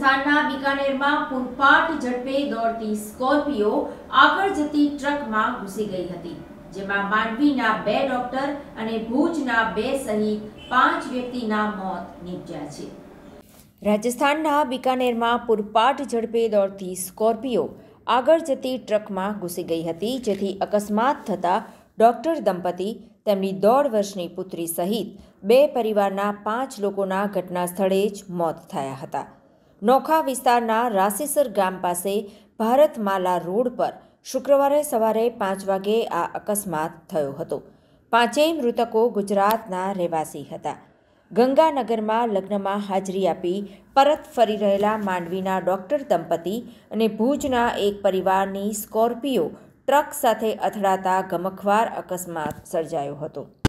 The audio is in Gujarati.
રાજસ્થાનના બીકાનેરમાં પૂરપાટ ઝડપે દોડતી સ્કોર્પિયો આગળ જતી ટ્રકમાં ઘૂસી ગઈ હતી, જેમાં માંડવીના 2 ડોક્ટર અને ભુજના 2 સહિત 5 વ્યક્તિના મોત નીપજ્યા છે। રાજસ્થાનના બીકાનેરમાં પૂરપાટ ઝડપે દોડતી સ્કોર્પિયો આગળ જતી ટ્રકમાં ઘૂસી ગઈ હતી, જેથી અકસ્માત થતાં ડોક્ટર દંપતી, તેમની 1.5 વર્ષની પુત્રી સહિત 2 પરિવારના 5 લોકોના ઘટના સ્થળે જ મોત થયા હતા। નોખા વિસ્તારના રાસીસર ગામ પાસે ભારતમાલા રોડ પર શુક્રવારે સવારે 5 વાગે આ અકસ્માત થયો હતો। 5 મૃતકો ગુજરાતના રહેવાસી હતા। ગંગાનગરમાં લગ્નમાં હાજરી આપી પરત ફરી રહેલા માંડવીના ડોક્ટર દંપતી અને ભુજના એક પરિવારની સ્કોર્પિયો ટ્રક સાથે અથડાતા ગમખ્વાર અકસ્માત સર્જાયો હતો।